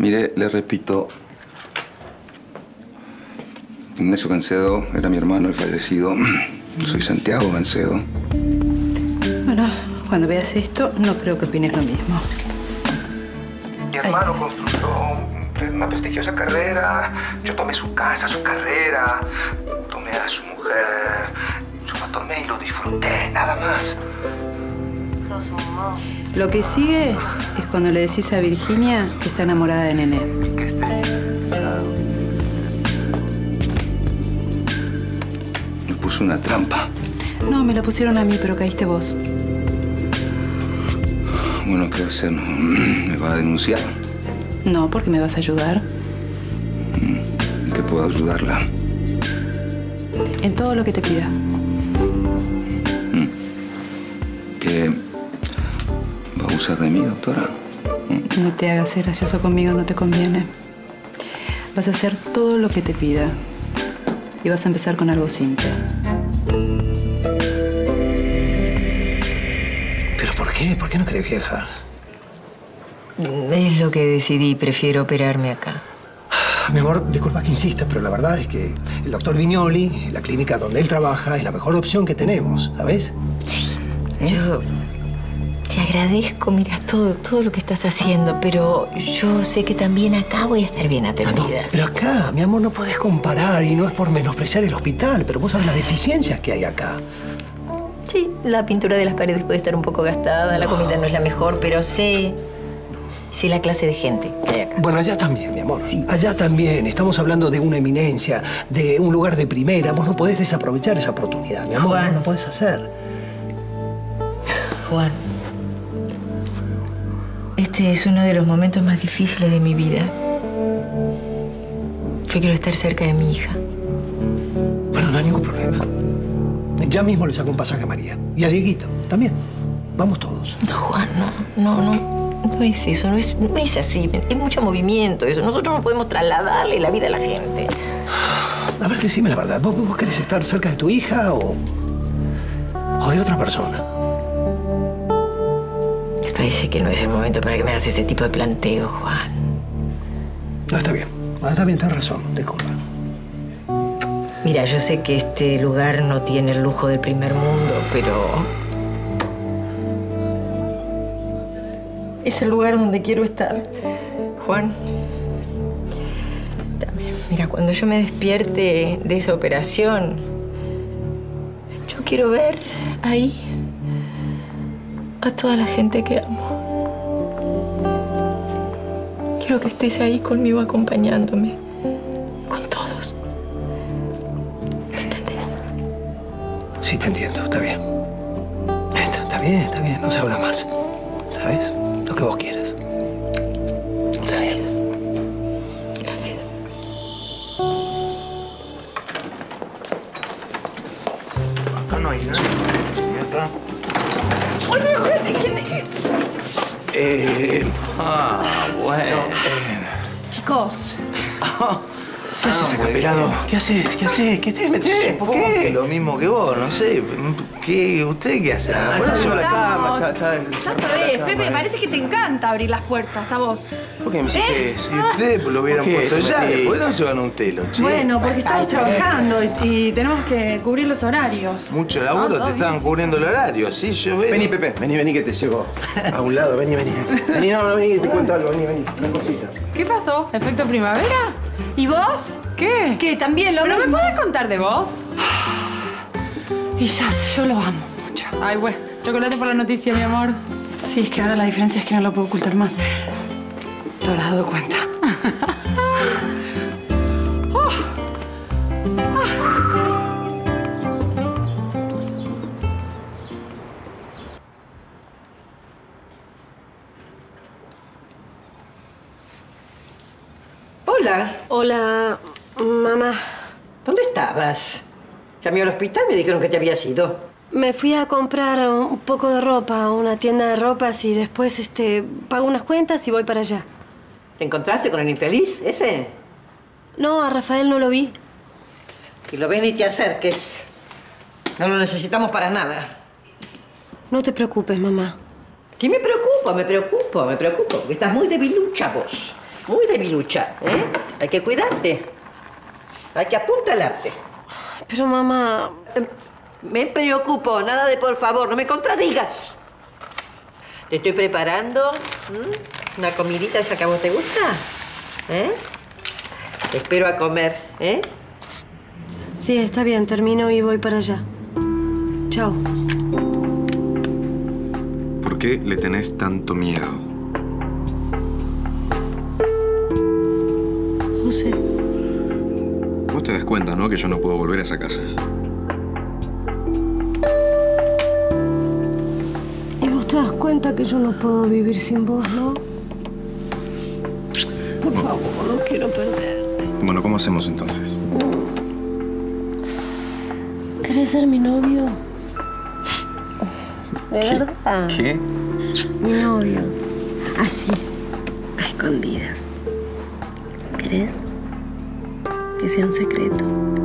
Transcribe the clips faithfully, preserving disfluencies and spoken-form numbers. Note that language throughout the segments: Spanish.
Mire, le repito. Ignacio Gancedo era mi hermano, el fallecido. Yo soy Santiago Gancedo. Bueno, cuando veas esto, no creo que opines lo mismo. Mi hermano construyó una prestigiosa carrera. Yo tomé su casa, su carrera. Tomé a su mujer. Yo lo tomé y lo disfruté, nada más. Sos un monstruo. Lo que sigue es cuando le decís a Virginia que está enamorada de Nené. Que esté. Me puso una trampa. No, me la pusieron a mí, pero caíste vos. Bueno, ¿qué va a hacer? ¿Me va a denunciar? No, porque me vas a ayudar. ¿En qué puedo ayudarla? En todo lo que te pida. ¿Qué va a abusar de mí, doctora? No te hagas ser gracioso conmigo, no te conviene. Vas a hacer todo lo que te pida. Y vas a empezar con algo simple. ¿Pero por qué? ¿Por qué no querés viajar? Es lo que decidí. Prefiero operarme acá. Mi amor, disculpa que insista, pero la verdad es que el doctor Viñoli, la clínica donde él trabaja, es la mejor opción que tenemos, ¿sabes? Sí. ¿Eh? Yo te agradezco, mira, todo, todo lo que estás haciendo, pero yo sé que también acá voy a estar bien atendida. Ah, no, pero acá, mi amor, no podés comparar y no es por menospreciar el hospital, pero vos sabés las deficiencias que hay acá. Sí, la pintura de las paredes puede estar un poco gastada, la comida no es la mejor, pero sé... sé la clase de gente que hay acá. Bueno, allá también, mi amor. Sí. Allá también. Estamos hablando de una eminencia, de un lugar de primera. Vos no podés desaprovechar esa oportunidad, mi amor. Juan. No lo podés hacer. Juan, este es uno de los momentos más difíciles de mi vida. Yo quiero estar cerca de mi hija. Bueno, no hay ningún problema. Ya mismo le saco un pasaje a María. Y a Dieguito también. Vamos todos. No, Juan, no, no, no. No es eso, no es, no es así. Es mucho movimiento eso. Nosotros no podemos trasladarle la vida a la gente. A ver, decime la verdad. ¿Vos, vos querés estar cerca de tu hija o... o de otra persona? Me parece que no es el momento para que me hagas ese tipo de planteo, Juan. No, está bien. Ah, está bien, tenés razón. Disculpa. Mira, yo sé que este lugar no tiene el lujo del primer mundo, pero... es el lugar donde quiero estar. Juan, dame. Mira, cuando yo me despierte de esa operación, yo quiero ver ahí a toda la gente que amo. Quiero que estés ahí conmigo acompañándome. Con todos. ¿Me entendés? Sí, te entiendo. Está bien. Está, está bien, está bien. No se habla más. ¿Sabes? Lo que vos quieras. Gracias. Gracias. Acá no hay nada. ¿Y acá? ¡Oye, gente, gente, gente! Eh... Ah, bueno. Chicos. ¿Qué haces acá, pelado? ¿Qué haces? ¿Qué haces? ¿Qué te metés? ¿Por qué? Lo mismo que vos, no sé. ¿Qué, ¿Usted qué hace? Ah, Bueno, está sube a la cama. Estamos- Está, está, Ya está la sabés, cama. Pepe, parece que te encanta abrir las puertas a vos. ¿Por qué me ¿Eh? hiciste Si ustedes lo hubieran ¿Por qué? puesto ya, Sí. ¿por qué no se van a un telo, che? Bueno, porque estamos trabajando y, y tenemos que cubrir los horarios. Mucho laburo, Ah, te ah, estaban cubriendo el horario, ¿sí? Yo veo. Vení, Pepe, vení, vení que te llevo a un lado, vení, vení. Vení, no, no, vení, te cuento algo, vení, vení, una cosita. ¿Qué pasó? ¿Efecto primavera? ¿Y vos? ¿Qué? ¿Qué? ¿También lo ¿Pero me mismo? puedes contar de vos? Y ya, yo lo amo mucho. Ay, güey, chocolate por la noticia, mi amor. Sí, es que ahora la diferencia es que no lo puedo ocultar más. Te habrás dado cuenta. Hola. Hola, mamá. ¿Dónde estabas? Llamé al hospital y me dijeron que te habías ido. Me fui a comprar un poco de ropa a una tienda de ropas y después este, pago unas cuentas y voy para allá. ¿Te encontraste con el infeliz ese? No, a Rafael no lo vi. Si lo ves ni te acerques. No lo necesitamos para nada. No te preocupes, mamá. ¿Qué me preocupa? Me preocupo, me preocupo. Porque estás muy debilucha vos. muy debilucha, ¿eh? Hay que cuidarte. Hay que apuntalarte. Pero mamá... Me preocupo, nada de por favor, no me contradigas. Te estoy preparando ¿m? una comidita esa que a vos te gusta. ¿Eh? Te espero a comer, ¿eh? Sí, está bien, termino y voy para allá. Chao. ¿Por qué le tenés tanto miedo? No sé. Vos te das cuenta, ¿no? Que yo no puedo volver a esa casa. Y vos te das cuenta que yo no puedo vivir sin vos, ¿no? Por favor, no quiero perderte. Bueno, ¿cómo hacemos entonces? ¿Querés ser mi novio? ¿De ¿Qué? verdad? ¿Qué? Mi novio. Así, a escondidas. ¿Querés? Que sea un secreto.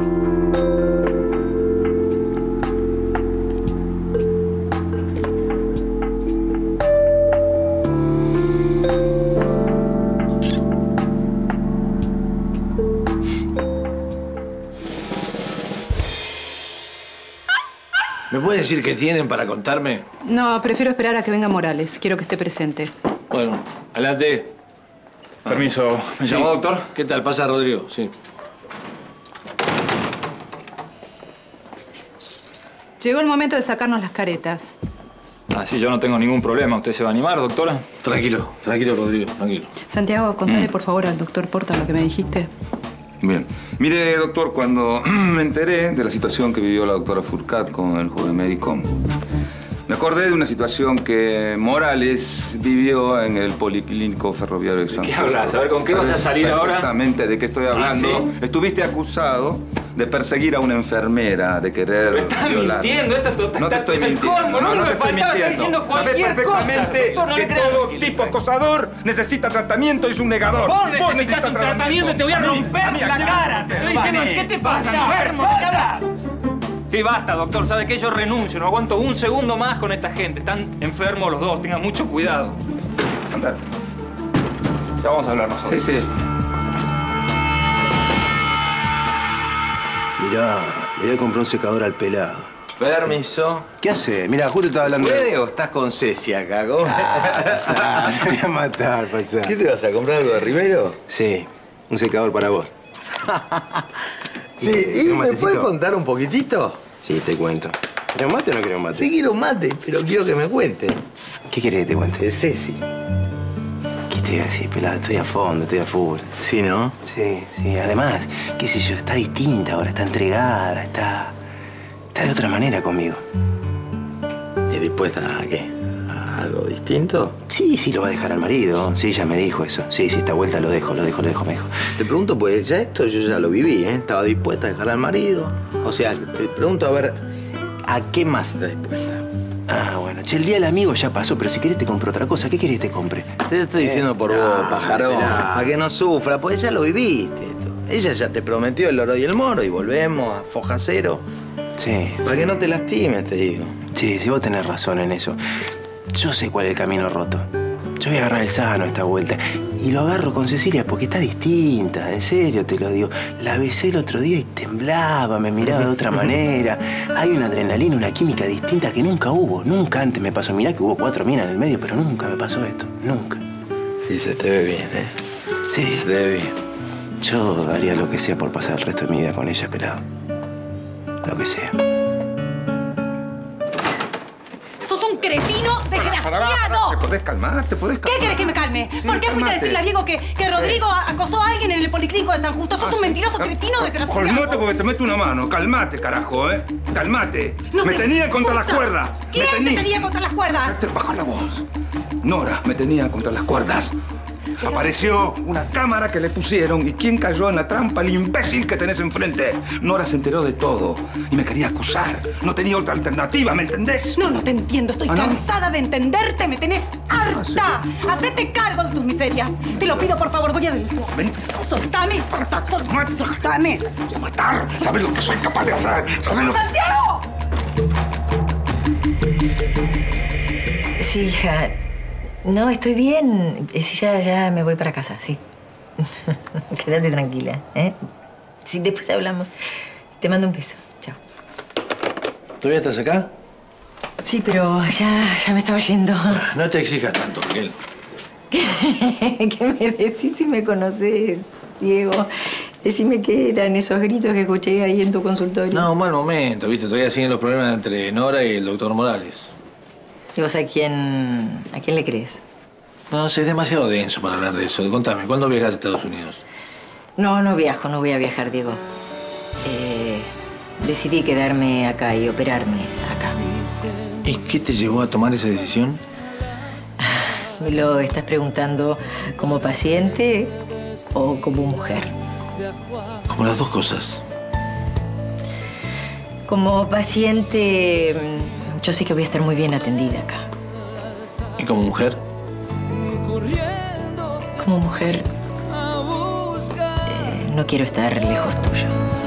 ¿Me puede decir qué tienen para contarme? No, prefiero esperar a que venga Morales. Quiero que esté presente. Bueno, adelante. Permiso. ¿Me Sí. llamó, doctor? ¿Qué tal? Pasa, Rodrigo. Sí. Llegó el momento de sacarnos las caretas. Ah, sí, yo no tengo ningún problema. ¿Usted se va a animar, doctora? Tranquilo, tranquilo, Rodrigo, tranquilo. Santiago, contale Mm. por favor al doctor Porta lo que me dijiste. Bien. Mire, doctor, cuando me enteré de la situación que vivió la doctora Furcat con el joven médico, me acordé de una situación que Morales vivió en el Policlínico Ferroviario de San ¿Qué Juan. hablas? A ver, ¿con qué vas a salir ahora? Exactamente, ¿de qué estoy hablando? ¿Ah, sí? Estuviste acusado de perseguir a una enfermera, de querer Pero está violarla. mintiendo, esto es No te total- estoy es el mintiendo. colmo, no, no te me estoy faltaba, está mintiendo. diciendo Sabés cualquier perfectamente cosa, doctor, no le que creas. todo tipo acosador necesita tratamiento y es un negador. Vos necesitas un tratamiento y te voy a romper la cara. Te estoy diciendo, ¿qué te pasa, enfermo? ¿De qué hablas? Sí, basta, doctor. ¿Sabe qué? Yo renuncio. No aguanto un segundo más con esta gente. Están enfermos los dos. Tengan mucho cuidado. Andate. Ya vamos a hablar nosotros. Sí, sí. Mirá, le voy a comprar un secador al pelado. Permiso. ¿Qué hace? Mirá, justo estaba hablando... ¿Puede o estás con Ceci acá? ¿Cómo? Ah, te voy a matar, pasá. ¿Qué te vas a comprar algo de Rivero? Sí, un secador para vos. Sí, ¿y ¿Un me matecito? puedes contar un poquitito? Sí, te cuento. ¿Querés un mate o no querés un mate? Sí quiero un mate, pero quiero que me cuente. ¿Qué querés que te cuente? De Ceci. ¿Qué te voy a decir, pelado? Estoy a fondo, estoy a full. Sí, ¿no? Sí, sí. Además, qué sé yo, está distinta ahora, está entregada, está... Está de otra manera conmigo. ¿Y dispuesta a qué? ¿A algo distinto? Sí, sí, lo va a dejar al marido. Sí, ya me dijo eso. Sí, sí, esta vuelta lo dejo, lo dejo, lo dejo, me dijo. Te pregunto, pues ya esto yo ya lo viví, ¿eh? Estaba dispuesta a dejar al marido. O sea, te pregunto a ver, ¿a qué más está dispuesta? Ah, bueno. Che, el día del amigo ya pasó, pero si querés te compro otra cosa. ¿Qué querés que te compre? Te estoy diciendo por no, vos, pajarón. esperá. Para que no sufra, pues ya lo viviste esto. Ella ya te prometió el oro y el moro y volvemos a foja cero. Sí. Para sí. que no te lastimes, te digo. Sí, sí, vos tenés razón en eso. Yo sé cuál es el camino roto. Yo voy a agarrar el sano esta vuelta. Y lo agarro con Cecilia porque está distinta, en serio te lo digo. La besé el otro día y temblaba, me miraba de otra manera. Hay una adrenalina, una química distinta que nunca hubo. Nunca antes me pasó. Mirá que hubo cuatro minas en el medio, pero nunca me pasó esto. Nunca. Sí, se te ve bien, ¿eh? Sí. Se te ve bien. Yo daría lo que sea por pasar el resto de mi vida con ella, pelado. Lo que sea. ¡Sos un cretino desgraciado! Pará, pará, pará. ¿Te podés calmar? ¿Te podés calmar? ¿Qué querés que me calme? Sí, ¿Por qué fuiste a calmate. decirle a Diego que, que Rodrigo acosó a alguien en el policlínico de San Justo? sos un mentiroso cretino desgraciado. Calmate porque te meto una mano. Calmate, carajo, ¿eh? Calmate. No me te tenía contra las excusa. cuerdas. ¿Quién me te tenía... tenía contra las cuerdas? Te baja la voz. Nora me tenía contra las cuerdas. Apareció una cámara que le pusieron y ¿quién cayó en la trampa? El imbécil que tenés enfrente. Nora se enteró de todo y me quería acusar. No tenía otra alternativa, ¿me entendés? No, no te entiendo. Estoy ¿Ah, no? cansada de entenderte. Me tenés harta. Hacete cargo de tus miserias. Te lo pido, por favor. Voy a adentro. Ven. Soltame. Solta, solta, soltame. Te voy a matar. ¿Sabes lo que soy capaz de hacer? ¿Sabes lo que... ¡Santiago! Sí, hija. No, estoy bien. Sí, ya, ya me voy para casa, sí. Quédate tranquila, ¿eh? Sí, después hablamos. Te mando un beso. Chao. ¿Todavía estás acá? Sí, pero ya, ya me estaba yendo. No te exijas tanto, Miguel. ¿Qué me decís si me conoces, Diego? Decime qué eran esos gritos que escuché ahí en tu consultorio. No, un mal momento, ¿viste? Todavía siguen los problemas entre Nora y el doctor Morales. ¿Y vos a quién, a quién le crees? No sé, es demasiado denso para hablar de eso. Contame, ¿cuándo viajas a Estados Unidos? No, no viajo, no voy a viajar, Diego. Eh, decidí quedarme acá y operarme acá. ¿Y qué te llevó a tomar esa decisión? ¿Me lo estás preguntando como paciente o como mujer? Como las dos cosas. Como paciente, yo sé que voy a estar muy bien atendida acá. ¿Y como mujer? Como mujer, eh, no quiero estar lejos tuyo.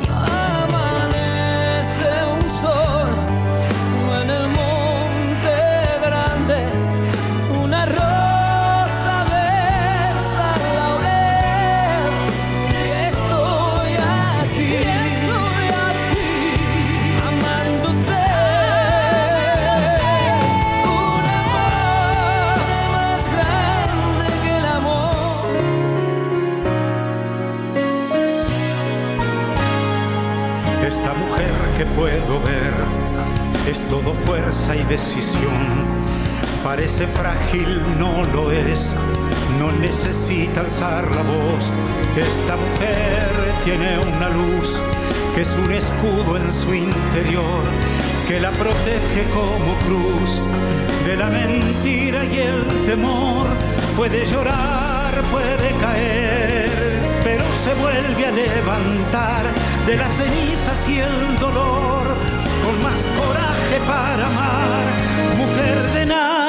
Esta mujer que puedo ver es todo fuerza y decisión. Parece frágil, no lo es, no necesita alzar la voz. Esta mujer tiene una luz que es un escudo en su interior, que la protege como cruz de la mentira y el temor. Puede llorar, puede caer, pero se vuelve a levantar de las cenizas y el dolor, con más coraje para amar. Mujer de nada